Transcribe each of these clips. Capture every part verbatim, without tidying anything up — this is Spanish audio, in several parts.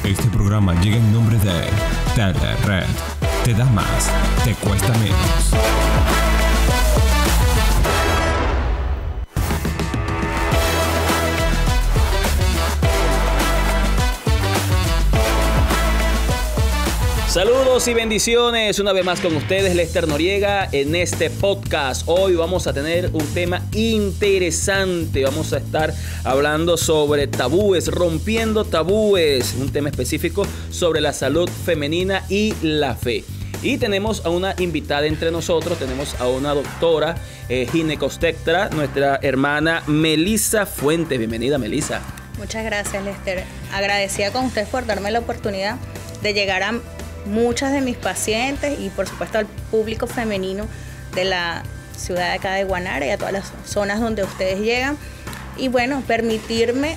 Este programa llega en nombre de Telered. Te da más, te cuesta menos. Saludos y bendiciones, una vez más con ustedes Lester Noriega en este podcast. Hoy vamos a tener un tema interesante, vamos a estar hablando sobre tabúes, rompiendo tabúes, un tema específico sobre la salud femenina y la fe. Y tenemos a una invitada entre nosotros, tenemos a una doctora eh, ginecobstetra, nuestra hermana Melissa Fuentes. Bienvenida, Melissa. Muchas gracias, Lester. Agradecida con ustedes por darme la oportunidad de llegar a muchas de mis pacientes y por supuesto al público femenino de la ciudad de acá de Guanare y a todas las zonas donde ustedes llegan, y bueno, permitirme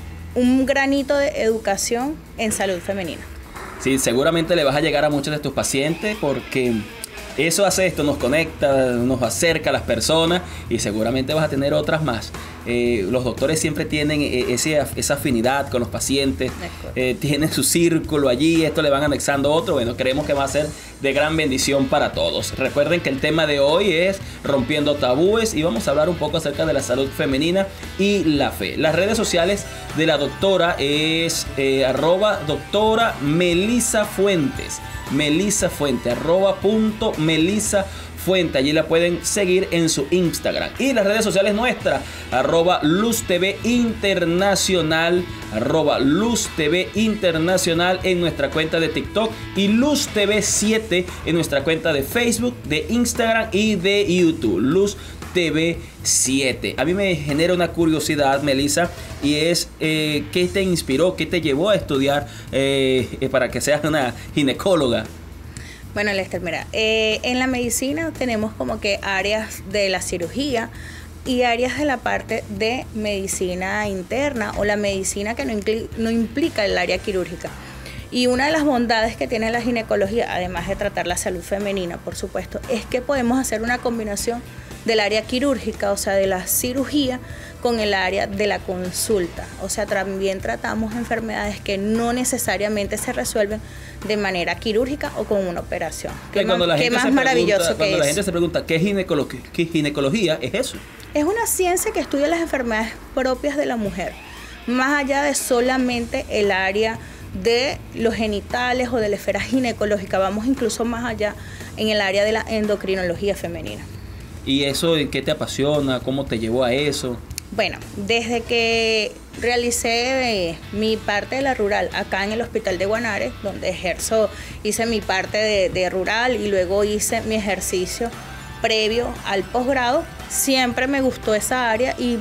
un granito de educación en salud femenina. Sí, seguramente le vas a llegar a muchos de tus pacientes porque eso hace esto, nos conecta, nos acerca a las personas y seguramente vas a tener otras más. Eh, los doctores siempre tienen ese, esa afinidad con los pacientes, eh, tienen su círculo allí, esto le van anexando otro. Bueno, creemos que va a ser de gran bendición para todos. Recuerden que el tema de hoy es rompiendo tabúes y vamos a hablar un poco acerca de la salud femenina y la fe. Las redes sociales de la doctora es eh, arroba doctora Melissa Fuentes. Melissa Fuente, arroba punto Melissa Fuente. Allí la pueden seguir en su Instagram. Y las redes sociales nuestras, arroba Luz T V Internacional, arroba Luz T V Internacional en nuestra cuenta de TikTok y Luz T V siete en nuestra cuenta de Facebook, de Instagram y de YouTube. Luz T V siete. A mí me genera una curiosidad, Melissa, y es eh, ¿qué te inspiró, qué te llevó a estudiar eh, para que seas una ginecóloga? Bueno, Lester, mira, eh, en la medicina tenemos como que áreas de la cirugía y áreas de la parte de medicina interna o la medicina que no, impli- no implica el área quirúrgica. Y una de las bondades que tiene la ginecología, además de tratar la salud femenina, por supuesto, es que podemos hacer una combinación del área quirúrgica, o sea, de la cirugía, con el área de la consulta. O sea, también tratamos enfermedades que no necesariamente se resuelven de manera quirúrgica o con una operación. ¿Qué más, qué más maravilloso que Cuando la es? gente se pregunta ¿qué ginecología, qué ginecología es eso? Es una ciencia que estudia las enfermedades propias de la mujer, más allá de solamente el área de los genitales o de la esfera ginecológica. Vamos incluso más allá en el área de la endocrinología femenina. ¿Y eso qué te apasiona? ¿Cómo te llevó a eso? Bueno, desde que realicé eh, mi parte de la rural acá en el hospital de Guanare, donde ejerzo, hice mi parte de, de rural y luego hice mi ejercicio previo al posgrado, siempre me gustó esa área y,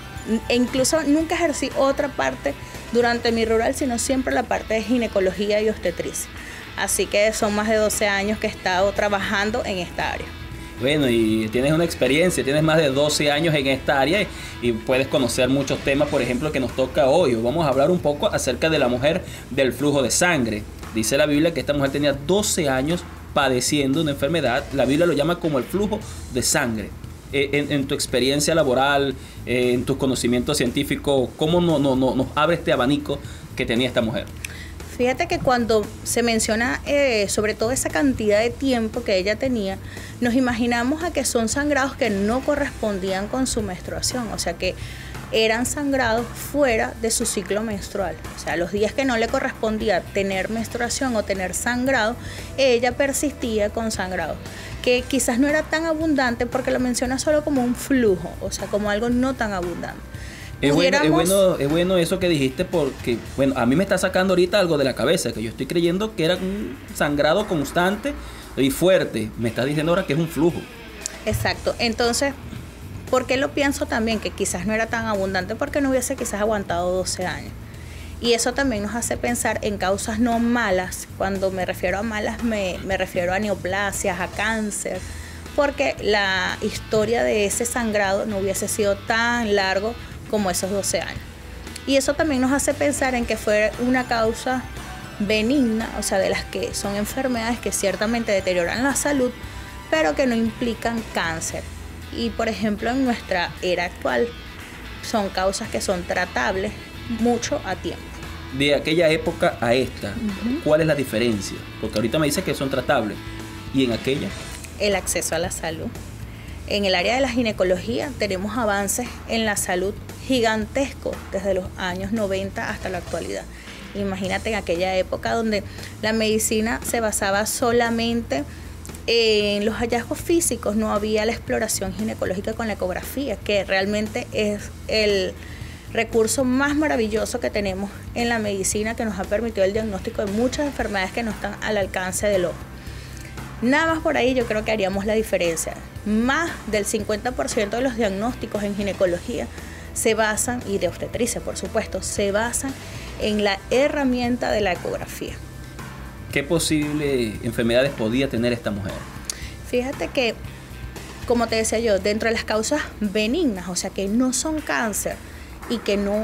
e incluso nunca ejercí otra parte durante mi rural, sino siempre la parte de ginecología y obstetricia. Así que son más de doce años que he estado trabajando en esta área. Bueno, y tienes una experiencia, tienes más de doce años en esta área y, y puedes conocer muchos temas, por ejemplo, que nos toca hoy. Vamos a hablar un poco acerca de la mujer del flujo de sangre. Dice la Biblia que esta mujer tenía doce años padeciendo una enfermedad. La Biblia lo llama como el flujo de sangre. Eh, en, en tu experiencia laboral, eh, en tus conocimientos científicos, ¿cómo no, no, no, nos abre este abanico que tenía esta mujer? Fíjate que cuando se menciona eh, sobre todo esa cantidad de tiempo que ella tenía, nos imaginamos a que son sangrados que no correspondían con su menstruación, o sea que eran sangrados fuera de su ciclo menstrual. O sea, los días que no le correspondía tener menstruación o tener sangrado, ella persistía con sangrado, que quizás no era tan abundante porque lo menciona solo como un flujo, o sea, como algo no tan abundante. Es bueno, es, bueno, es bueno eso que dijiste porque, bueno, a mí me está sacando ahorita algo de la cabeza, que yo estoy creyendo que era un sangrado constante y fuerte. Me estás diciendo ahora que es un flujo. Exacto. Entonces, ¿por qué lo pienso también? Que quizás no era tan abundante porque no hubiese quizás aguantado doce años. Y eso también nos hace pensar en causas no malas. Cuando me refiero a malas, me, me refiero a neoplasias, a cáncer, porque la historia de ese sangrado no hubiese sido tan largo como esos doce años. Y eso también nos hace pensar en que fue una causa benigna, o sea, de las que son enfermedades que ciertamente deterioran la salud, pero que no implican cáncer. Y por ejemplo, en nuestra era actual, son causas que son tratables mucho a tiempo. de aquella época a esta, uh-huh. ¿cuál es la diferencia? Porque ahorita me dice que son tratables. ¿Y en aquella? El acceso a la salud. En el área de la ginecología tenemos avances en la salud gigantescos desde los años noventa hasta la actualidad. Imagínate en aquella época donde la medicina se basaba solamente en los hallazgos físicos, no había la exploración ginecológica con la ecografía, que realmente es el recurso más maravilloso que tenemos en la medicina, que nos ha permitido el diagnóstico de muchas enfermedades que no están al alcance del ojo. Nada más por ahí yo creo que haríamos la diferencia. Más del cincuenta por ciento de los diagnósticos en ginecología se basan, y de obstetricia por supuesto, se basan en la herramienta de la ecografía. ¿Qué posibles enfermedades podía tener esta mujer? Fíjate que, como te decía yo, dentro de las causas benignas, o sea que no son cáncer y que no,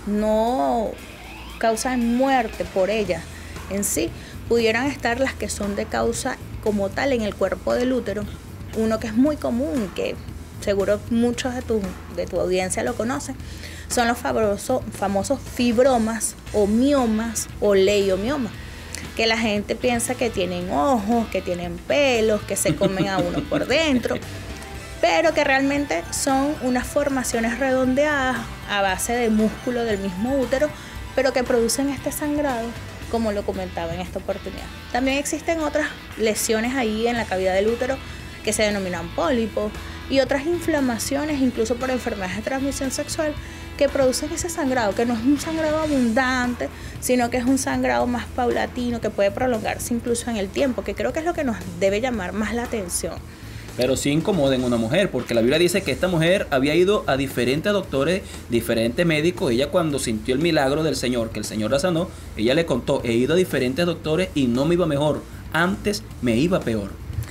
no causan muerte por ellas en sí, pudieran estar las que son de causa como tal en el cuerpo del útero. Uno que es muy común, que seguro muchos de tu, de tu audiencia lo conocen, son los famosos, famosos fibromas o miomas o leiomiomas, que la gente piensa que tienen ojos, que tienen pelos, que se comen a uno por dentro, pero que realmente son unas formaciones redondeadas a base de músculo del mismo útero, pero que producen este sangrado, como lo comentaba en esta oportunidad. También existen otras lesiones ahí en la cavidad del útero que se denominan pólipos y otras inflamaciones, incluso por enfermedades de transmisión sexual, que producen ese sangrado, que no es un sangrado abundante, sino que es un sangrado más paulatino, que puede prolongarse incluso en el tiempo, que creo que es lo que nos debe llamar más la atención. Pero sí incomoda en una mujer, porque la Biblia dice que esta mujer había ido a diferentes doctores, diferentes médicos. Ella, cuando sintió el milagro del Señor, que el Señor la sanó, ella le contó: he ido a diferentes doctores y no me iba mejor, antes me iba peor.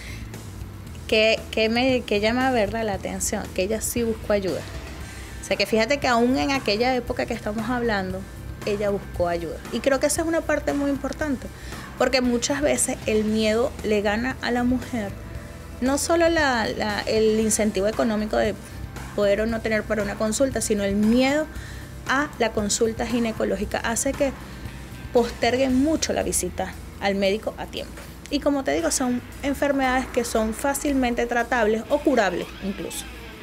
Que, que, me, que llama a verla la atención, que ella sí buscó ayuda. O sea que fíjate que aún en aquella época que estamos hablando, ella buscó ayuda. Y creo que esa es una parte muy importante, porque muchas veces el miedo le gana a la mujer. No solo la, la, el incentivo económico de poder o no tener para una consulta, sino el miedo a la consulta ginecológica hace que posterguen mucho la visita al médico a tiempo. Y como te digo, son enfermedades que son fácilmente tratables o curables incluso.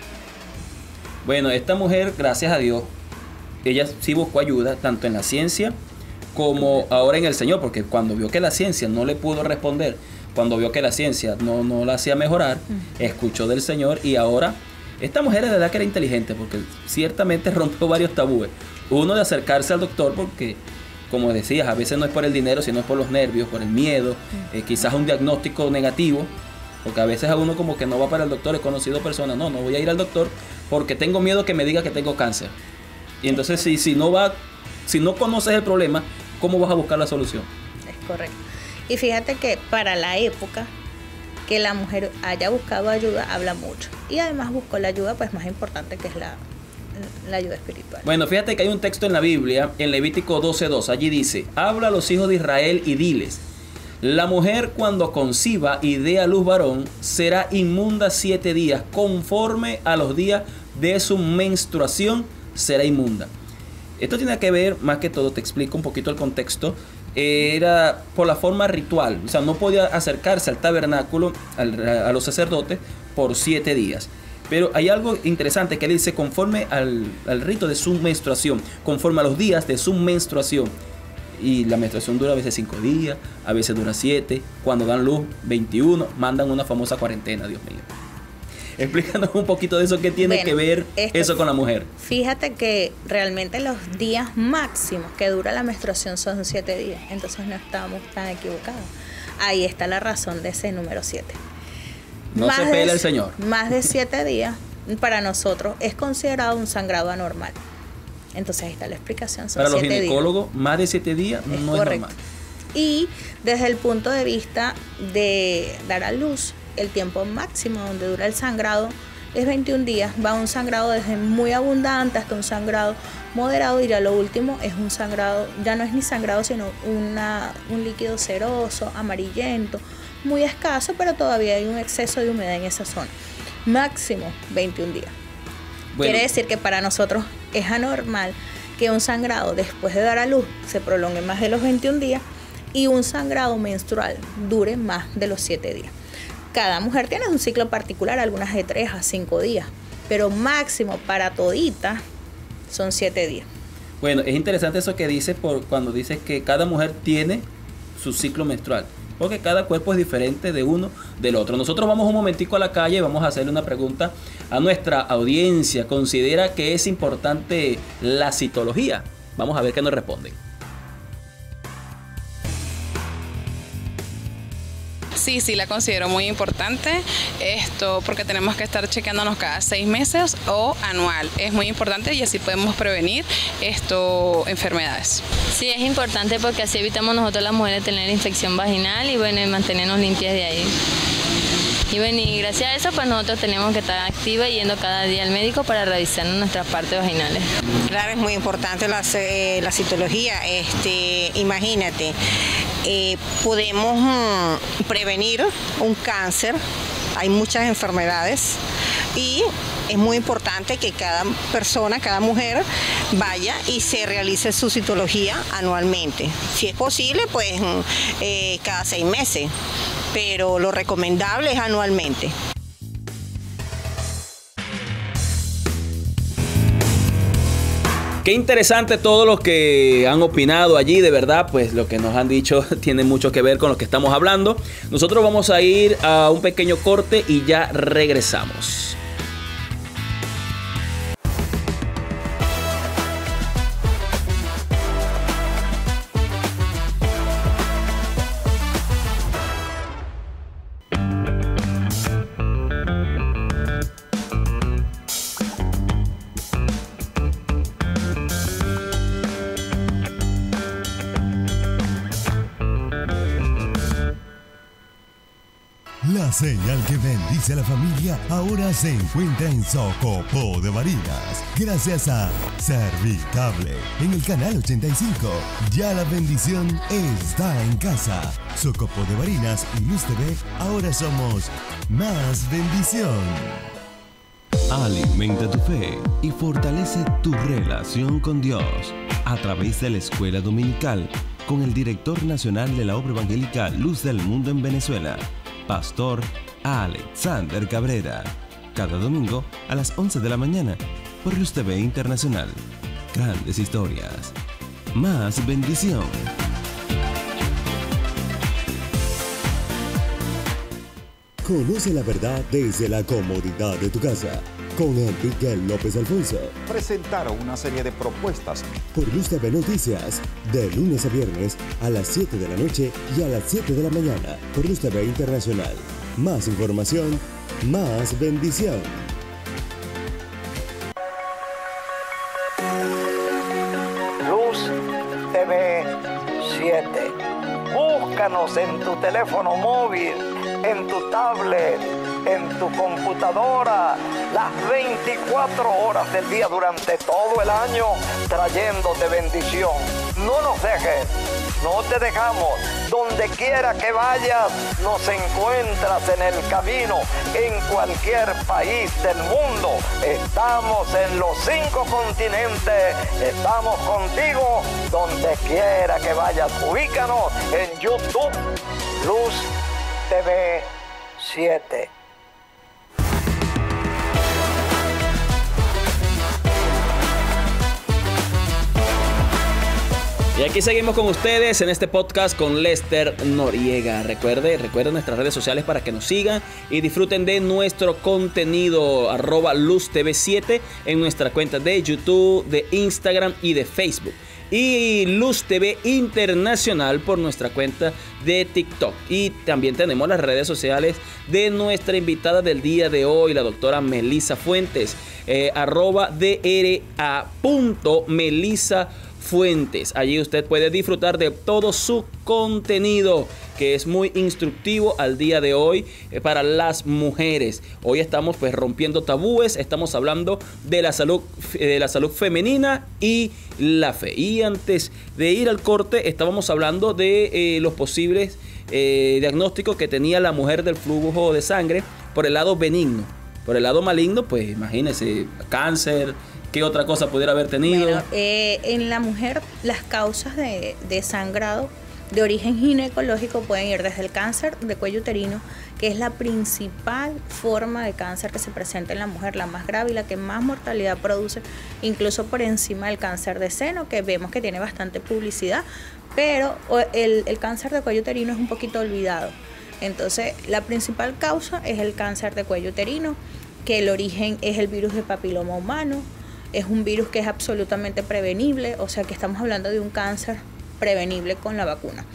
Bueno, esta mujer, gracias a Dios, ella sí buscó ayuda, tanto en la ciencia como ahora en el Señor, porque cuando vio que la ciencia no le pudo responder, cuando vio que la ciencia no, no la hacía mejorar, uh-huh. escuchó del Señor, y ahora esta mujer de verdad que era inteligente, porque ciertamente rompió varios tabúes. Uno, de acercarse al doctor, porque como decías, a veces no es por el dinero, sino es por los nervios, por el miedo, uh-huh. eh, quizás un diagnóstico negativo, porque a veces a uno como que no va para el doctor. He conocido personas: no, no voy a ir al doctor porque tengo miedo que me diga que tengo cáncer. Y entonces si, si no va, si no conoces el problema, ¿cómo vas a buscar la solución? Es correcto. Y fíjate que para la época que la mujer haya buscado ayuda, habla mucho. Y además buscó la ayuda pues más importante, que es la, la ayuda espiritual. Bueno, fíjate que hay un texto en la Biblia, en Levítico doce dos. Allí dice: habla a los hijos de Israel y diles: la mujer, cuando conciba y dé a luz varón, será inmunda siete días, conforme a los días de su menstruación será inmunda. Esto tiene que ver, más que todo, te explico un poquito el contexto. Era por la forma ritual, o sea, no podía acercarse al tabernáculo, al, a los sacerdotes, por siete días. Pero hay algo interesante que él dice: conforme al, al rito de su menstruación, conforme a los días de su menstruación. Y la menstruación dura a veces cinco días, a veces dura siete, cuando dan luz veintiuno, mandan una famosa cuarentena, Dios mío. Explícanos un poquito de eso, ¿qué tiene bueno, que ver eso con la mujer? Fíjate que realmente los días máximos que dura la menstruación son siete días, entonces no estamos tan equivocados. Ahí está la razón de ese número siete. No más se pela de, el Señor. Más de siete días para nosotros es considerado un sangrado anormal. Entonces ahí está la explicación. Son para los siete ginecólogos, días. Más de siete días es no correcto. Es normal. Y desde el punto de vista de dar a luz, el tiempo máximo donde dura el sangrado es veintiún días. Va un sangrado desde muy abundante hasta un sangrado moderado, y ya lo último es un sangrado, ya no es ni sangrado, sino una, un líquido ceroso, amarillento, muy escaso, pero todavía hay un exceso de humedad en esa zona. Máximo veintiún días. Bueno. Quiere decir que para nosotros es anormal que un sangrado después de dar a luz se prolongue más de los veintiún días y un sangrado menstrual dure más de los siete días. Cada mujer tiene un ciclo particular, algunas de tres a cinco días, pero máximo para todita son siete días. Bueno, es interesante eso que dices por cuando dices que cada mujer tiene su ciclo menstrual, porque cada cuerpo es diferente de uno del otro. Nosotros vamos un momentico a la calle y vamos a hacerle una pregunta a nuestra audiencia. ¿Considera que es importante la citología? Vamos a ver qué nos responden. Sí, sí, la considero muy importante, esto porque tenemos que estar chequeándonos cada seis meses o anual. Es muy importante y así podemos prevenir esto enfermedades. Sí, es importante porque así evitamos nosotros las mujeres tener infección vaginal y bueno, y mantenernos limpias de ahí. Y bueno, y gracias a eso pues nosotros tenemos que estar activas yendo cada día al médico para revisar nuestras partes vaginales. Claro, es muy importante la, eh, la citología. Este, imagínate, eh, podemos mm, prevenir un cáncer, hay muchas enfermedades y es muy importante que cada persona, cada mujer vaya y se realice su citología anualmente. Si es posible, pues eh, cada seis meses, pero lo recomendable es anualmente. Qué interesante todo lo que han opinado allí, de verdad, pues lo que nos han dicho tiene mucho que ver con lo que estamos hablando. Nosotros vamos a ir a un pequeño corte y ya regresamos. La señal que bendice a la familia ahora se encuentra en Socopó de Barinas. Gracias a Servicable en el canal ochenta y cinco. Ya la bendición está en casa. Socopó de Barinas y Luz T V, ahora somos más bendición. Alimenta tu fe y fortalece tu relación con Dios a través de la Escuela Dominical con el director nacional de la obra evangélica Luz del Mundo en Venezuela, Pastor Alexander Cabrera. Cada domingo a las once de la mañana por Luz T V Internacional. Grandes historias, más bendición. Conoce la verdad desde la comodidad de tu casa. Con Enrique López Alfonso. Presentaron una serie de propuestas por Luz T V Noticias, de lunes a viernes a las siete de la noche y a las siete de la mañana por Luz T V Internacional. Más información, más bendición. Luz T V siete. Búscanos en tu teléfono móvil, en tu tablet, en tu computadora, las veinticuatro horas del día durante todo el año, trayéndote bendición. No nos dejes, no te dejamos. Donde quiera que vayas, nos encuentras en el camino, en cualquier país del mundo. Estamos en los cinco continentes, estamos contigo donde quiera que vayas. Ubícanos en YouTube, Luz T V siete. Y aquí seguimos con ustedes en este podcast con Lester Noriega. Recuerde, recuerden nuestras redes sociales para que nos sigan y disfruten de nuestro contenido, arroba Luz T V siete en nuestra cuenta de YouTube, de Instagram y de Facebook. Y Luz T V Internacional por nuestra cuenta de TikTok. Y también tenemos las redes sociales de nuestra invitada del día de hoy, la doctora Melissa Fuentes, eh, arroba dra punto Melissa Fuentes. Allí usted puede disfrutar de todo su contenido, que es muy instructivo al día de hoy eh, para las mujeres. Hoy estamos pues rompiendo tabúes, estamos hablando de la salud, de la salud femenina y la fe. Y antes de ir al corte estábamos hablando de eh, los posibles eh, diagnósticos que tenía la mujer del flujo de sangre por el lado benigno. Por el lado maligno, pues imagínense, cáncer, ¿Qué otra cosa pudiera haber tenido? Bueno, eh, en la mujer las causas de, de sangrado de origen ginecológico pueden ir desde el cáncer de cuello uterino, que es la principal forma de cáncer que se presenta en la mujer, la más grave y la que más mortalidad produce, incluso por encima del cáncer de seno, que vemos que tiene bastante publicidad, pero el, el cáncer de cuello uterino es un poquito olvidado. Entonces, la principal causa es el cáncer de cuello uterino, que el origen es el virus de papiloma humano, es un virus que es absolutamente prevenible, o sea que estamos hablando de un cáncer prevenible con la vacuna.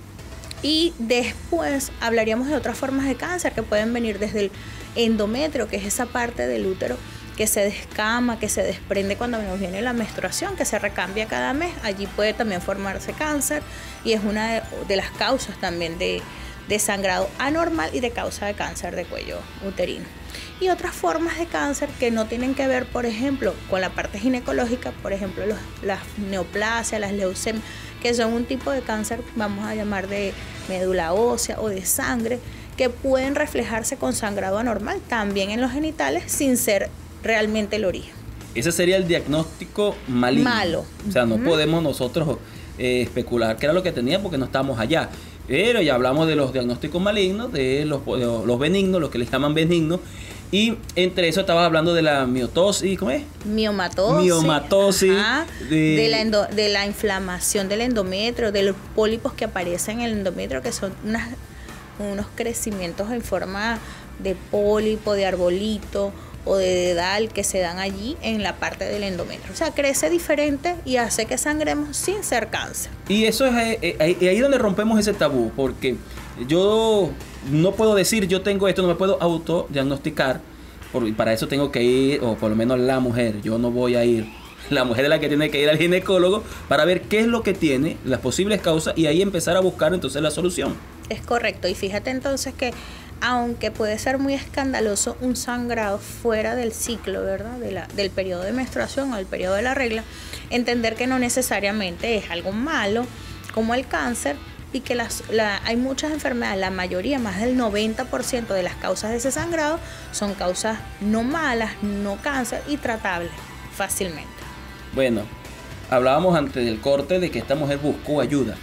Y después hablaríamos de otras formas de cáncer que pueden venir desde el endometrio, que es esa parte del útero que se descama, que se desprende cuando nos viene la menstruación, que se recambia cada mes. Allí puede también formarse cáncer y es una de, de las causas también de, de sangrado anormal y de causa de cáncer de cuello uterino. Y otras formas de cáncer que no tienen que ver, por ejemplo, con la parte ginecológica, por ejemplo, los, las neoplasias, las leucemias, que son un tipo de cáncer, vamos a llamar de médula ósea o de sangre, que pueden reflejarse con sangrado anormal también en los genitales sin ser realmente el origen. Ese sería el diagnóstico maligno. Malo. O sea, no Uh-huh. podemos nosotros eh, especular qué era lo que tenía porque no estábamos allá. Pero ya hablamos de los diagnósticos malignos, de los, de los benignos, los que les llaman benignos. Y entre eso estabas hablando de la miotosis, ¿cómo es? Miomatosis. Miomatosis. Ajá, De, de, la endo- de la inflamación del endometrio, de los pólipos que aparecen en el endometrio, que son unas, unos crecimientos en forma de pólipo, de arbolito o de dedal que se dan allí en la parte del endometrio. O sea, crece diferente y hace que sangremos sin ser cáncer. Y eso es eh, eh, ahí, ahí donde rompemos ese tabú, porque yo no puedo decir yo tengo esto, no me puedo autodiagnosticar, por, para eso tengo que ir, o por lo menos la mujer, yo no voy a ir, la mujer es la que tiene que ir al ginecólogo para ver qué es lo que tiene, las posibles causas y ahí empezar a buscar entonces la solución. Es correcto, y fíjate entonces que aunque puede ser muy escandaloso un sangrado fuera del ciclo, ¿verdad? De la, del periodo de menstruación o del periodo de la regla, entender que no necesariamente es algo malo como el cáncer y que las, la, hay muchas enfermedades, la mayoría, más del noventa por ciento de las causas de ese sangrado son causas no malas, no cáncer y tratables fácilmente. Bueno, hablábamos antes del corte de que esta mujer buscó ayuda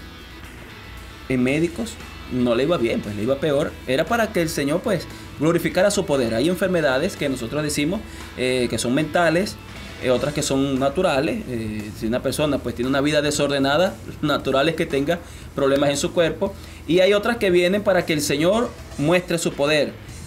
en médicos. No le iba bien, pues le iba peor. Era para que el Señor pues glorificara su poder. Hay enfermedades que nosotros decimos eh, que son mentales, eh, otras que son naturales. Eh, si una persona pues tiene una vida desordenada, natural es que tenga problemas en su cuerpo. Y hay otras que vienen para que el Señor muestre su poder.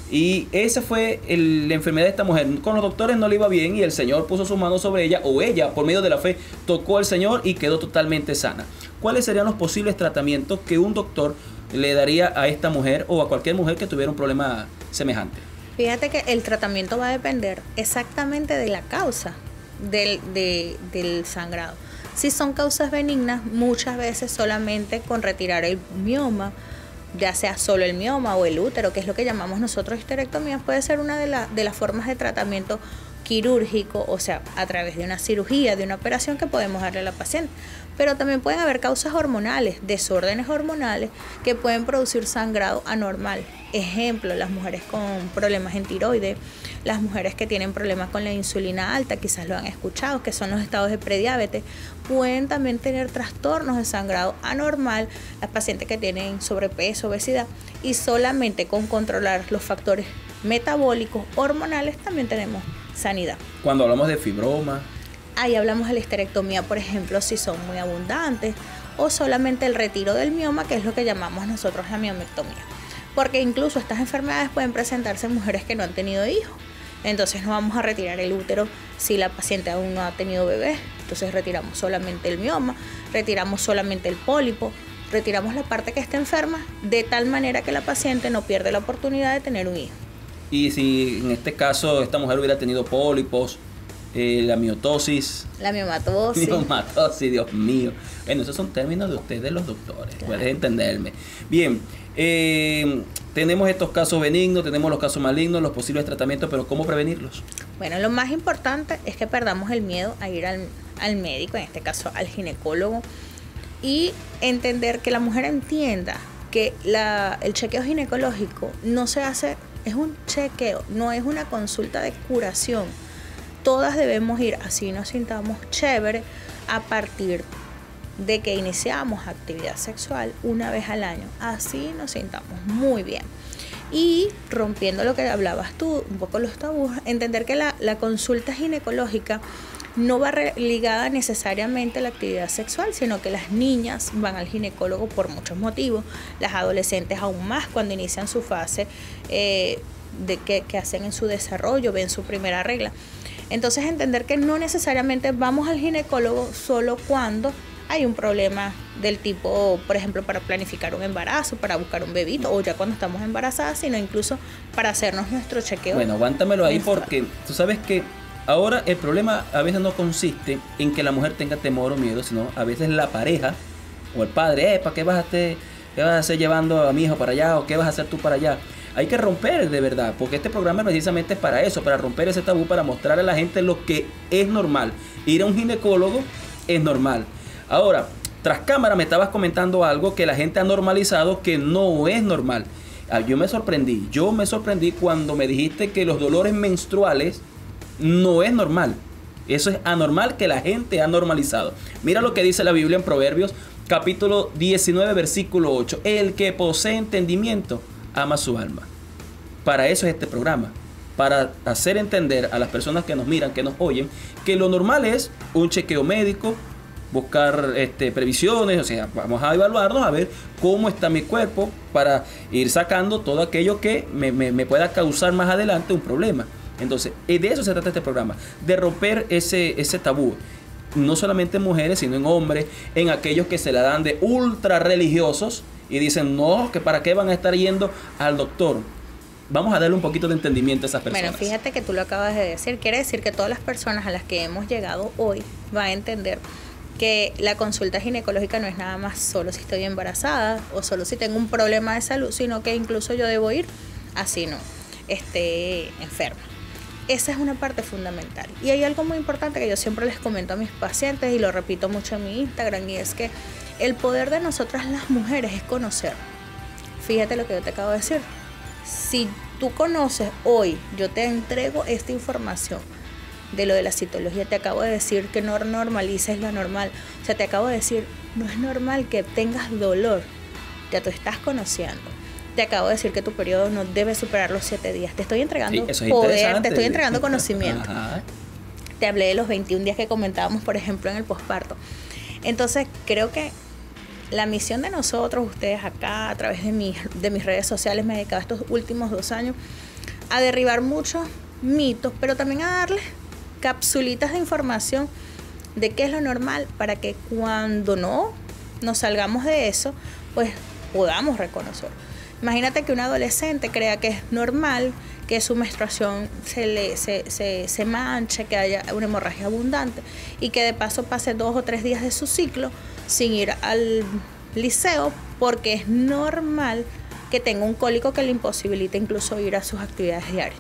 Y esa fue el, la enfermedad de esta mujer. Con los doctores no le iba bien y el Señor puso su mano sobre ella, o ella por medio de la fe tocó al Señor y quedó totalmente sana. ¿Cuáles serían los posibles tratamientos que un doctor le daría a esta mujer o a cualquier mujer que tuviera un problema semejante? Fíjate que el tratamiento va a depender exactamente de la causa del, de, del sangrado. Si son causas benignas, muchas veces solamente con retirar el mioma, ya sea solo el mioma o el útero, que es lo que llamamos nosotros histerectomía, puede ser una de, la, de las formas de tratamiento quirúrgico, o sea, a través de una cirugía, de una operación que podemos darle a la paciente. Pero también pueden haber causas hormonales, desórdenes hormonales que pueden producir sangrado anormal. Ejemplo, las mujeres con problemas en tiroides, las mujeres que tienen problemas con la insulina alta, quizás lo han escuchado, que son los estados de prediabetes, pueden también tener trastornos de sangrado anormal, las pacientes que tienen sobrepeso, obesidad, y solamente con controlar los factores metabólicos, hormonales, también tenemos sanidad. Cuando hablamos de fibroma, ahí hablamos de la histerectomía, por ejemplo, si son muy abundantes, o solamente el retiro del mioma, que es lo que llamamos nosotros la miomectomía. Porque incluso estas enfermedades pueden presentarse en mujeres que no han tenido hijos. Entonces no vamos a retirar el útero si la paciente aún no ha tenido bebé. Entonces retiramos solamente el mioma, retiramos solamente el pólipo, retiramos la parte que está enferma, de tal manera que la paciente no pierde la oportunidad de tener un hijo. y si en este caso esta mujer hubiera tenido pólipos, eh, la miotosis, la miomatosis. miomatosis, Dios mío. Bueno, esos son términos de ustedes los doctores, claro. Puedes entenderme. Bien, eh, tenemos estos casos benignos, tenemos los casos malignos, los posibles tratamientos, pero ¿cómo prevenirlos? Bueno, lo más importante es que perdamos el miedo a ir al, al médico, en este caso al ginecólogo, y entender que la mujer entienda que la, el chequeo ginecológico no se hace, es un chequeo, no es una consulta de curación. todas debemos ir, así nos sintamos chévere, a partir de que iniciamos actividad sexual una vez al año. Así nos sintamos muy bien. Y rompiendo lo que hablabas tú, un poco los tabús, entender que la, la consulta ginecológica no va ligada necesariamente a la actividad sexual, sino que las niñas van al ginecólogo por muchos motivos, las adolescentes aún más cuando inician su fase eh, de que, que hacen en su desarrollo, ven su primera regla. Entonces entender que no necesariamente vamos al ginecólogo solo cuando hay un problema del tipo, por ejemplo, para planificar un embarazo, para buscar un bebito, o ya cuando estamos embarazadas, sino incluso para hacernos nuestro chequeo. Bueno, aguántamelo ahí porque tú sabes que ahora el problema a veces no consiste en que la mujer tenga temor o miedo, sino a veces la pareja o el padre, eh, ¿para qué vas a hacer, qué vas a hacer llevando a mi hijo para allá o qué vas a hacer tú para allá? Hay que romper de verdad, porque este programa precisamente es para eso, para romper ese tabú, para mostrarle a la gente lo que es normal. Ir a un ginecólogo es normal. Ahora, tras cámara me estabas comentando algo que la gente ha normalizado que no es normal. Yo me sorprendí, yo me sorprendí cuando me dijiste que los dolores menstruales no es normal. Eso es anormal que la gente ha normalizado. Mira lo que dice la Biblia en Proverbios, capítulo diecinueve, versículo ocho. El que posee entendimiento ama su alma. Para eso es este programa. Para hacer entender a las personas que nos miran, que nos oyen, que lo normal es un chequeo médico, buscar este, previsiones, o sea, vamos a evaluarnos a ver cómo está mi cuerpo para ir sacando todo aquello que me, me, me pueda causar más adelante un problema. Entonces, de eso se trata este programa, de romper ese, ese tabú, no solamente en mujeres, sino en hombres, en aquellos que se la dan de ultra religiosos y dicen, no, que para qué van a estar yendo al doctor. Vamos a darle un poquito de entendimiento a esas personas. Bueno, fíjate que tú lo acabas de decir, quiere decir que todas las personas a las que hemos llegado hoy van a entender que la consulta ginecológica no es nada más solo si estoy embarazada o solo si tengo un problema de salud, sino que incluso yo debo ir así no esté enferma. Esa es una parte fundamental. Y hay algo muy importante que yo siempre les comento a mis pacientes y lo repito mucho en mi Instagram, y es que el poder de nosotras las mujeres es conocer. Fíjate lo que yo te acabo de decir. Si tú conoces hoy, yo te entrego esta información de lo de la citología, te acabo de decir que no normalices lo normal. O sea, te acabo de decir, no es normal que tengas dolor. Ya tú estás conociendo. Te acabo de decir que tu periodo no debe superar los siete días. Te estoy entregando sí, eso es poder, te estoy entregando conocimiento. Ajá. Te hablé de los veintiún días que comentábamos, por ejemplo, en el posparto. Entonces, creo que la misión de nosotros, ustedes acá, a través de, mi, de mis redes sociales, me he dedicado estos últimos dos años a derribar muchos mitos, pero también a darles capsulitas de información de qué es lo normal para que cuando no nos salgamos de eso, pues podamos reconocer. Imagínate que un adolescente crea que es normal que su menstruación se, le, se, se, se manche, que haya una hemorragia abundante y que de paso pase dos o tres días de su ciclo sin ir al liceo porque es normal que tenga un cólico que le imposibilite incluso ir a sus actividades diarias.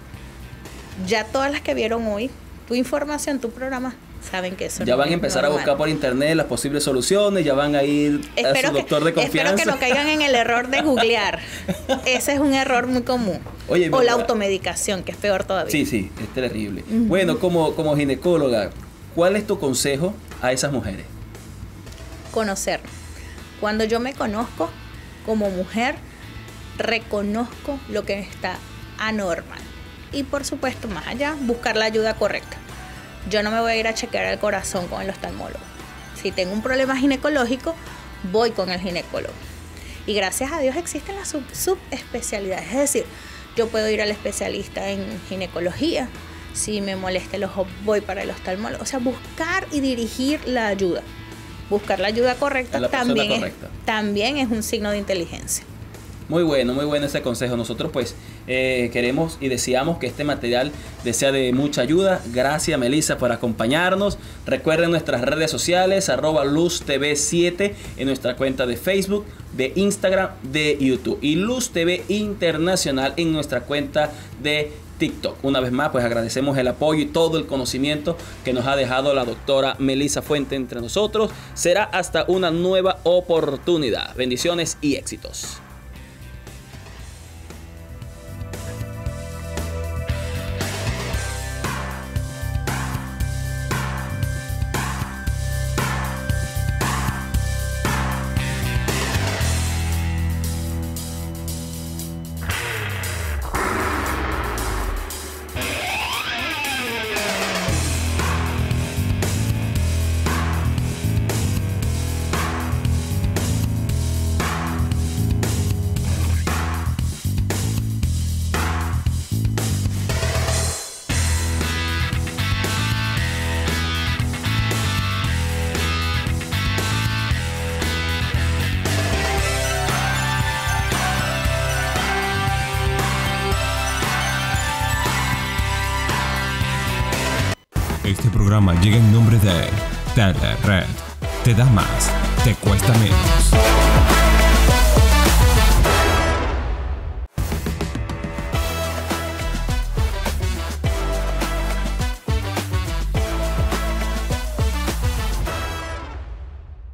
Ya todas las que vieron hoy, tu información, tu programa, saben que eso ya no van a empezar normal. A buscar por internet las posibles soluciones, ya van a ir espero a su doctor que, de confianza. Espero que no caigan en el error de googlear. Ese es un error muy común. Oye, o la automedicación, que es peor todavía. Sí, sí, es terrible. Uh-huh. Bueno, como, como ginecóloga, ¿cuál es tu consejo a esas mujeres? Conocer. Cuando yo me conozco como mujer, reconozco lo que está anormal. Y por supuesto, más allá, buscar la ayuda correcta. Yo no me voy a ir a chequear el corazón con el oftalmólogo. Si tengo un problema ginecológico, voy con el ginecólogo. Y gracias a Dios existen las sub subespecialidades. Es decir, yo puedo ir al especialista en ginecología. Si me molesta el ojo, voy para el oftalmólogo. O sea, buscar y dirigir la ayuda. Buscar la ayuda correcta la también, correcta. Es, también es un signo de inteligencia. Muy bueno, muy bueno ese consejo. Nosotros pues eh, queremos y deseamos que este material les sea de mucha ayuda. Gracias, Melissa, por acompañarnos. Recuerden nuestras redes sociales, arroba Luz T V siete en nuestra cuenta de Facebook, de Instagram, de YouTube. Y Luz T V Internacional en nuestra cuenta de TikTok. Una vez más, pues agradecemos el apoyo y todo el conocimiento que nos ha dejado la doctora Melissa Fuente entre nosotros. Será hasta una nueva oportunidad. Bendiciones y éxitos. programa llega en nombre de Telered. Te da más, te cuesta menos.